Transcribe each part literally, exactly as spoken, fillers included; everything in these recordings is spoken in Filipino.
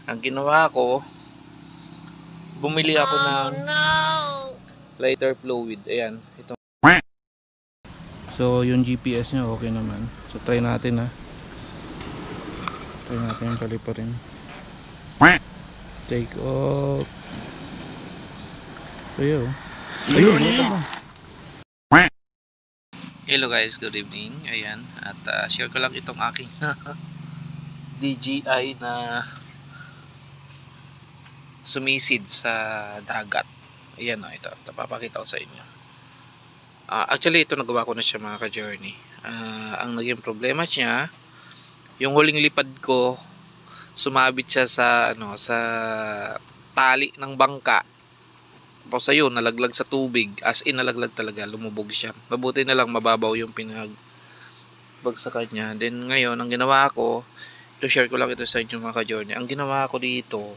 Ang ginawa ko, bumili ako ng lighter fluid. Ayan, ito. So, yung G P S nya okay naman. So, try natin ha. Try natin yung paliparin. Take off. Ayun. Ayun, ito ba? Hello guys, good evening. Ayan, at uh, share ko lang itong aking D J I na sumisid sa dagat. Ayan o, ito. Papakita ko sa inyo. Uh, actually, ito nagawa ko na siya mga ka-journey. Uh, ang naging problema niya, yung huling lipad ko, sumabit siya sa ano sa tali ng bangka. Tapos ayun, nalaglag sa tubig. As in, nalaglag talaga. Lumubog siya. Mabuti na lang mababaw yung pinagbagsakan niya. Then ngayon, ang ginawa ko, ito share ko lang ito sa inyo mga ka-journey. Ang ginawa ko dito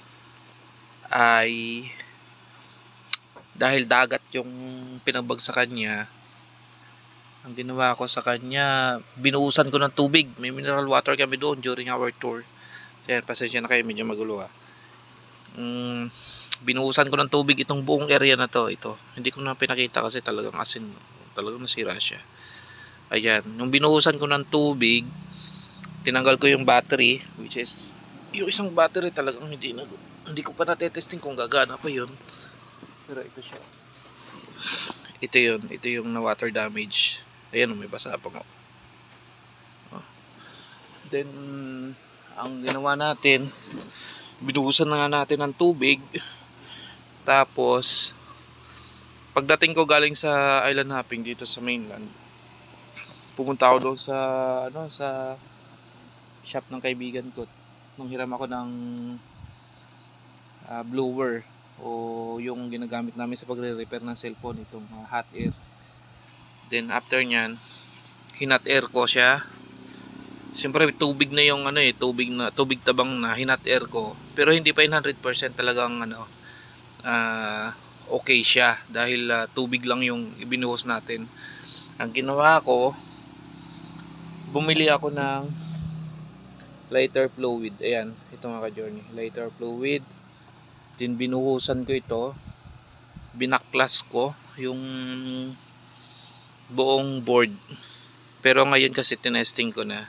ay dahil dagat yung pinagbagsakan niya, ang ginawa ko sa kanya, binuhusan ko ng tubig. May mineral water kami doon during our tour. Kaya pasensya na kayo, medyo magulo ha. Mm, binuhusan ko ng tubig itong buong area na to. Ito, hindi ko na pinakita kasi talagang asin, talagang nasira siya. Ayan, nung binuhusan ko ng tubig, tinanggal ko yung battery, which is yung isang battery talagang hindi na, hindi ko pa natetesting kung gagana pa yun. Pero ito siya. Ito yun, ito yung na water damage. Ayan, may basa pa mo. Then, ang ginawa natin, binuhusan na nga natin ng tubig. Tapos, pagdating ko galing sa island hopping dito sa mainland, pumunta ako doon sa, ano, sa shop ng kaibigan ko. Nung hiram ako ng uh, blower o yung ginagamit namin sa pagre-repair ng cellphone, itong uh, hot air. Then after nyan, hinat air ko siya. Siyempre tubig na yung ano eh, tubig na tubig tabang na hinat air ko. Pero hindi pa one hundred percent talagang ano uh, okay siya dahil uh, tubig lang yung ibinuhos natin. Ang ginawa ko, bumili ako ng lighter fluid. Ayan, ito mga ka-journey, lighter fluid. Then binuhusan ko ito, binaklas ko yung buong board. Pero ngayon kasi tinesting ko na,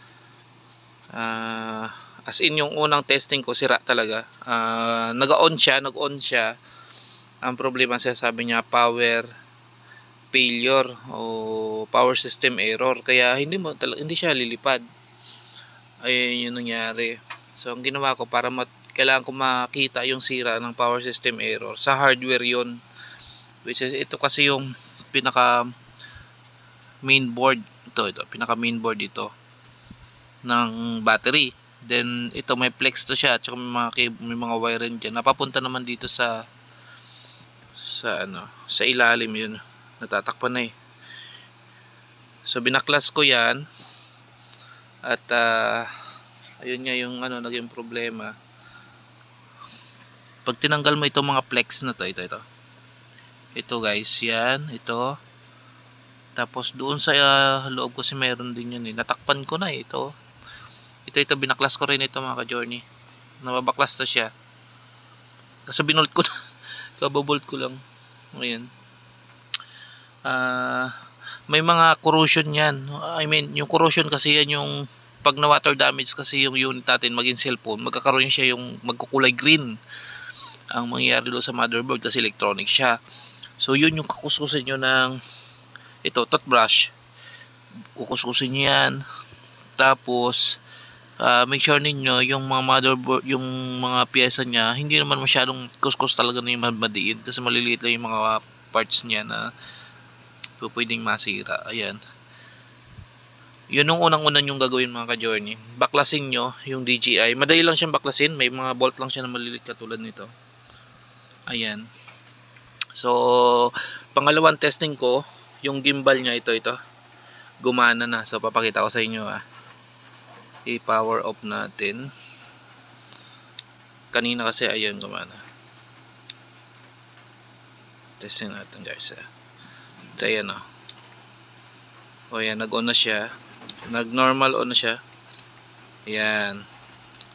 uh, as in yung unang testing ko sira talaga. uh, nag-on siya nag-on siya ang problema siya, sabi niya power failure o power system error, kaya hindi mo talaga, hindi siya lilipad. Ayun yung nangyari. So ang ginawa ko, para mat kailangan ko makita yung sira ng power system error, sa hardware yon, which is ito kasi yung pinaka main board, ito ito pinaka main board ito ng battery. Then ito may flex to siya, at saka may mga cable, may mga wire rin dyan, napapunta naman dito sa sa ano sa ilalim, yun natatakpan na eh. So binaklas ko yan, at uh, ayun nga yung ano naging problema. Pag tinanggal mo itong mga flex na to, ito ito ito guys, yan ito. Tapos doon sa uh, loob kasi meron din yun eh, natakpan ko na eh. Ito ito ito binaklas ko rin ito mga ka-journey, nababaklas to siya kasi binolt ko na kababolt ko lang. Ayan, uh, may mga corrosion yan. I mean yung corrosion kasi yan yung pag na water damage kasi yung unit natin, maging cellphone, magkakaroon siya yung magkukulay green ang mangyayari doon sa motherboard kasi electronic siya. So yun yung kakuskusin nyo ng ito, toothbrush, kukuskusin nyo yan. Tapos uh, make sure ninyo yung mga motherboard, yung mga pyesa nya, hindi naman masyadong kuskus talaga na yung madiin, kasi maliliit lang yung mga parts nya na pwedeng masira. Ayan, yun yung unang-unang yung gagawin mga ka-journey. Baklasin nyo yung D J I, madali lang siyang baklasin, may mga bolt lang siya na maliliit katulad nito. Ayan, so pangalawang testing ko, yung gimbal nya, ito ito gumana na. So papakita ko sa inyo ah. I-power off natin. Kanina kasi ayun gumana. Testing natin guys ah. Ito ayan oh. O yan, nag-on na siya, nag normal on na siya. Ayan,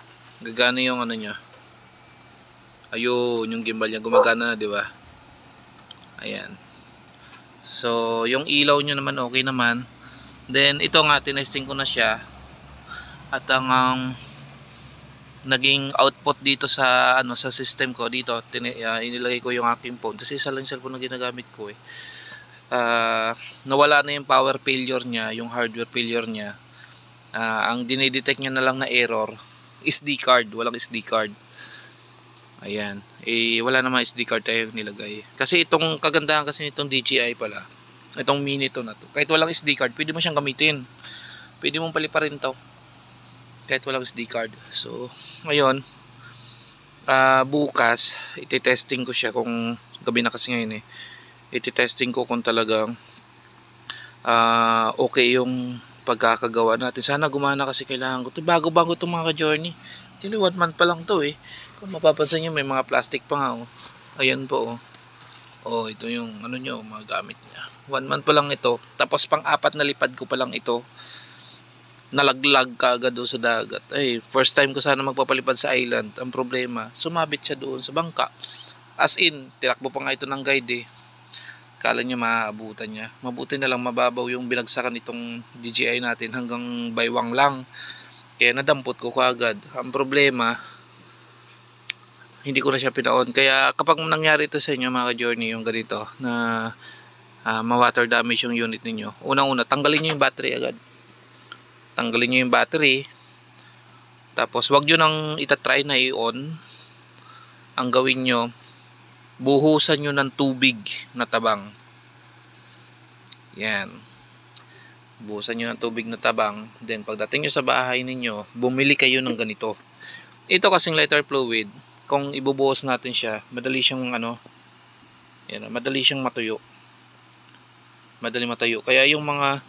Gagana yung ano niya. Ayun, yung gimbal niya gumagana na, di ba? Ayan. So, yung ilaw niyo naman okay naman. Then ito nga tinesting ko na siya. At ang um, naging output dito sa ano sa system ko dito, tin uh, inilagay ko yung aking phone kasi isa lang yung cellphone na ginagamit ko eh. Uh, nawala na yung power failure niya, yung hardware failure niya. Uh, ang dinidetect niya na lang na error, S D card, walang S D card. Ayan, eh wala namang S D card tayo nilagay. Kasi itong kagandahan kasi nitong D J I pala, itong mini to na to, kahit walang S D card, pwede mo siyang gamitin. Pwede mong paliparin to kahit walang S D card. So, ngayon, uh, bukas, iti-testing ko siya kung gabi na kasi ngayon eh. Iti-testing ko kung talagang uh, okay yung pagkakagawa natin. Sana gumana kasi kailangan ko. Bago-bago itong mga ka-journey. Actually, one month pa lang to eh. Kung mapapansin nyo, may mga plastic pa nga oh. Ayan po oh. Oh, ito yung ano nyo, mga gamit niya. One month pa lang ito. Tapos pang-apat na lipad ko pa lang ito. Nalaglag ka agad doon sa dagat. Ay, first time ko sana magpapalipad sa island. Ang problema, sumabit siya doon sa bangka. As in, tinakbo pa nga ito ng guide eh. Kala niya maaabutan niya. Mabuti na lang mababaw yung binagsakan itong D J I natin hanggang baywang lang. Kaya nadampot ko kaagad. Ang problema, hindi ko na siya pinaon. Kaya kapag nangyari ito sa inyo mga ka-journey, yung ganito, na uh, ma-water damage yung unit ninyo, unang-una, tanggalin nyo yung battery agad. Tanggalin nyo yung battery. Tapos, wag nyo nang itatry na i-on. Ang gawin nyo, buhusan nyo ng tubig na tabang. Yan. Buhusan nyo ng tubig na tabang. Then, pagdating nyo sa bahay ninyo, bumili kayo ng ganito. Ito kasing lighter fluid, kung ibubuhos natin siya, madali siyang ano, yan, madali siyang matuyo. Madali matuyo. Kaya yung mga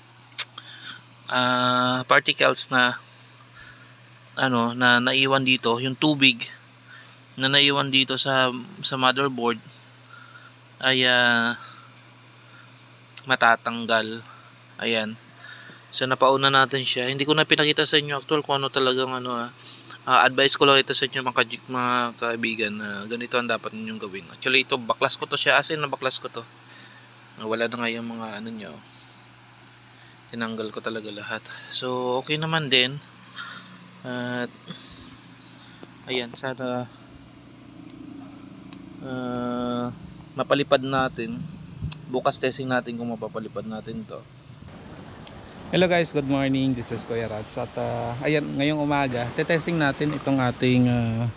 uh, particles na ano, na naiwan dito, yung tubig na naiwan dito sa sa motherboard ay uh, matatanggal. Ayan. So napauna natin siya. Hindi ko na pinakita sa inyo actual kung ano talagang ano ah. Uh, advice ko lang ito sa inyo mga, mga kaibigan na uh, ganito ang dapat ninyong gawin. Actually ito baklas ko to siya, as in na baklas ko to. Uh, wala na nga yung mga ano nyo. Tinanggal ko talaga lahat. So okay naman din. At uh, ayan, sana uh, mapalipad natin. Bukas testing natin kung mapapalipad natin to. Hello guys, good morning. This is Kuya Rats. At uh, ayan, ngayong umaga, tetesting natin itong ating uh,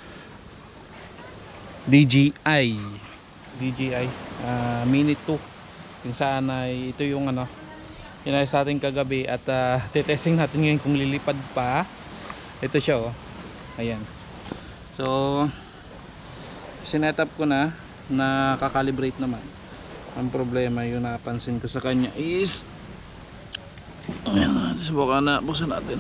D J I D J I uh, Mini two. Kung saan ay ito yung ano, inayos sa ating kagabi. At uh, tetesting natin ngayon kung lilipad pa. Ito siya oh. Ayan. So, sinetup ko na, nakakalibrate naman. Ang problema yung napansin ko sa kanya is ayan na, subukan na, buksan natin.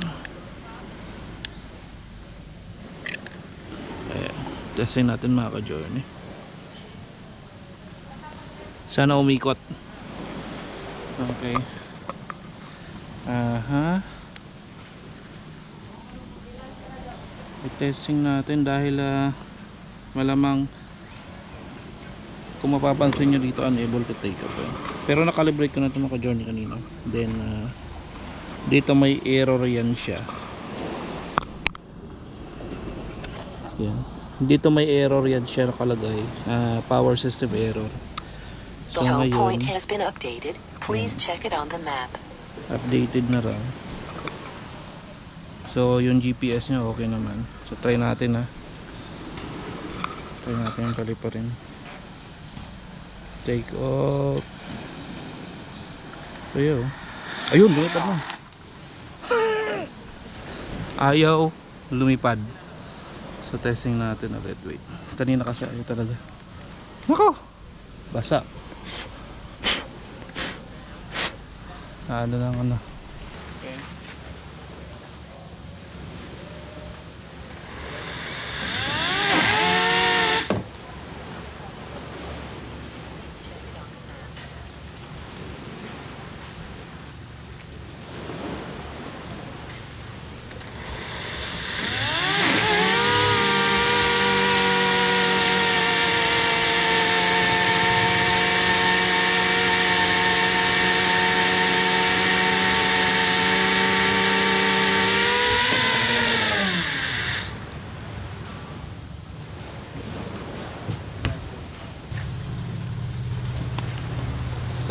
Ayan, testing natin mga ka-journey. Sana umikot. Okay. Aha. I-testing natin dahil uh, malamang kung mapapansin nyo dito unable to take up eh. Pero nakalibrate ko na ito mga ka-journey kanina. Then uh, dito may error yan siya. Yan. Dito may error yan siya nakalagay. Uh, power system error. So the home ngayon, point has been updated. Please yan. Check it on the map. Updated na raw. So yung G P S nya okay naman. So try natin ha. Try natin yung paliparin. Take off. Ayun. Ayun, lumipad na. Ayaw lumipad. So testing natin ulit. Wait. Kanina kasi ayaw talaga. Nako! Basa. Ano lang ano. Okay.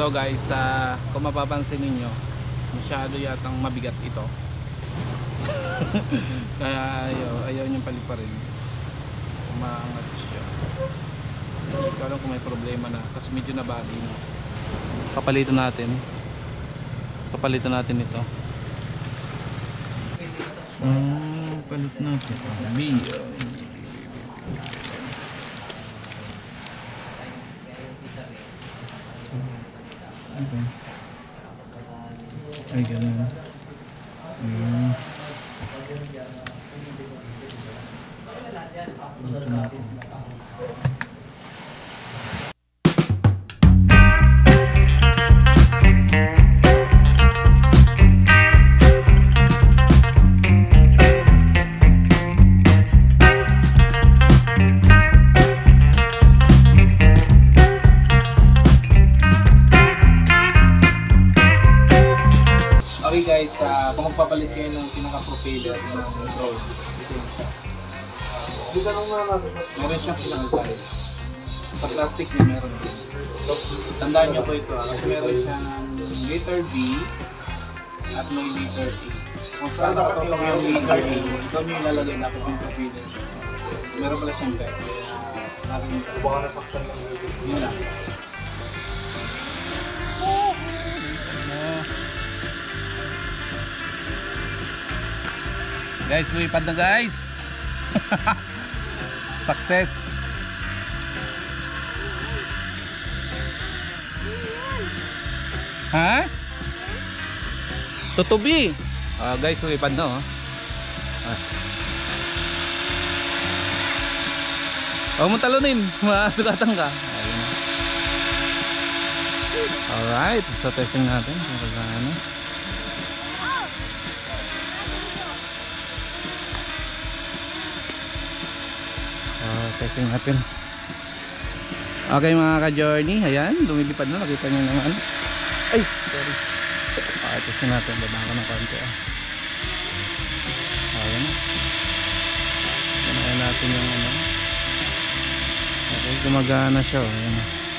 So guys, uh, kung mapapansin ninyo, masyado yatang mabigat ito. Kaya ayaw, ayaw niyang paliparin. Umaangat siya. Hindi ko alam kung may problema na kasi medyo nabali na. Papalitan natin. Papalitan natin ito. Ah, palit natin. B. Okay. Ay, ganun. Hmm. Ito natin. Okay guys, uh, kung magpapalit kayo ng pinaka-propeller ng drone, ito yung siya. Meron siyang pinaka-tire. Sa plastic niya meron din. Tandaan nyo po ito, ah, kasi meron siyang liter B at may liter A. Kung saan nakapag yung liter A, ito nyo ilalagay na yung propeller. Meron pala siyang tire. Kaya natin yung subukan na paktan lang. Yun lang. Guys, lumipad na guys. Success. Ha? Tutubi. Uh, guys, lumipad na oh. Ah. Huwag mo talunin, masugatan ka. Ayun. Alright, so testing natin kung kagano. Uh, testing natin. Okay mga ka-journey, ayan, lumilipad na, nakita nyo naman. Ay, sorry. Uh, testing natin, baba ko ng konti. Ah. Ayan. Ganayan natin yung ano. Okay, gumagana siya. Ayan.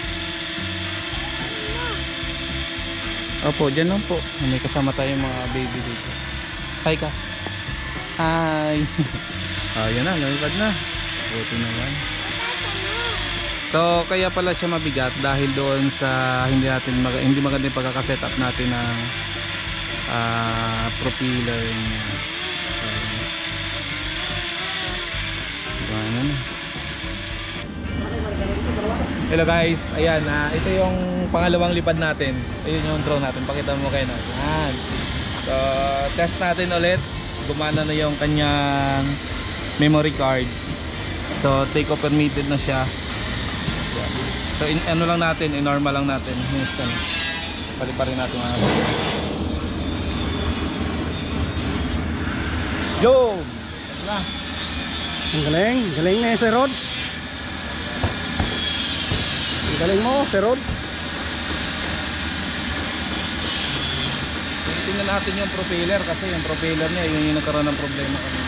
Opo, dyan lang po. May kasama tayong mga baby dito. Hi ka. Hi. Oh, yan na, lumipad na. Buti naman. So kaya pala siya mabigat dahil doon sa hindi natin mag hindi maganda yung pagkaka-setup natin ng uh, propeller niya. So, ano. Hello guys, ayan, uh, ito yung pangalawang lipad natin. Ayun yung drone natin, pakita mo kayo na. Ayan. So test natin ulit. Gumana na yung kanyang memory card. So take off permitted na siya. So in, ano lang natin, in normal lang natin. Instant. Paliparin natin mga yo! Na. Ang galing, galing na si Rod. Ang galing mo, si Rod. Tingnan natin yung propeller kasi yung propeller niya yun yung nagkaroon ng problema kanina.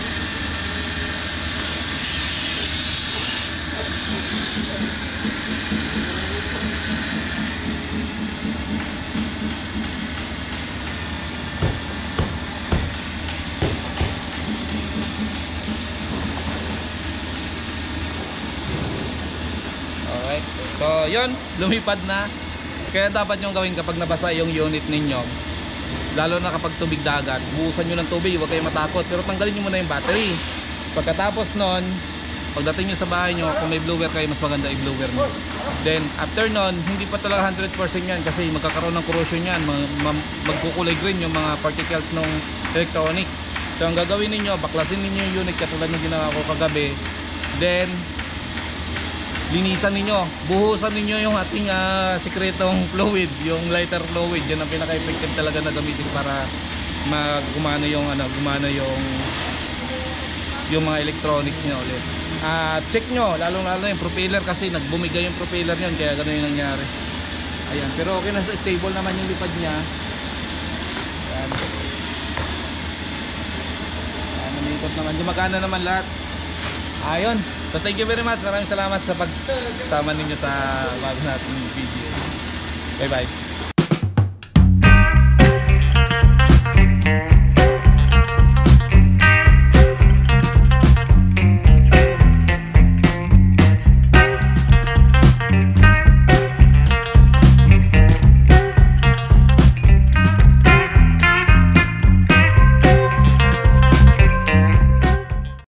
Alright, so yun, lumipad na. Kaya dapat yung gawin kapag nabasa yung unit ninyo, lalo na kapag tubig dagat, buhusan nyo ng tubig, huwag kayong matakot, pero tanggalin nyo muna yung battery. Pagkatapos nun, pagdating nyo sa bahay nyo, kung may blower kayo, mas maganda i-blower nyo. Then after nun, hindi pa talaga one hundred percent yan kasi magkakaroon ng corrosion yan, mag magkukulay green yung mga particles ng electronics. So ang gagawin ninyo, baklasin ninyo yung unit katulad ng ginawa ko kagabi. Then linisan ninyo, buhusan ninyo yung ating uh, sikretong fluid, yung lighter fluid. Yan ang pinaka-effective talaga na gamitin para mag-gumana yung ano, gumana yung yung mga electronics niya ulit. At uh, check nyo, lalong-lalo yung propeller kasi nagbumigay yung propeller niyan, kaya ganoon yung nangyari. Ayan, pero okay na, stable naman yung lipad niya. Ayan. Ayan, namikot naman, gumagana naman lahat. Ayun. So thank you very much. Maraming salamat sa pagsama ninyo sa bago nating video. Bye bye.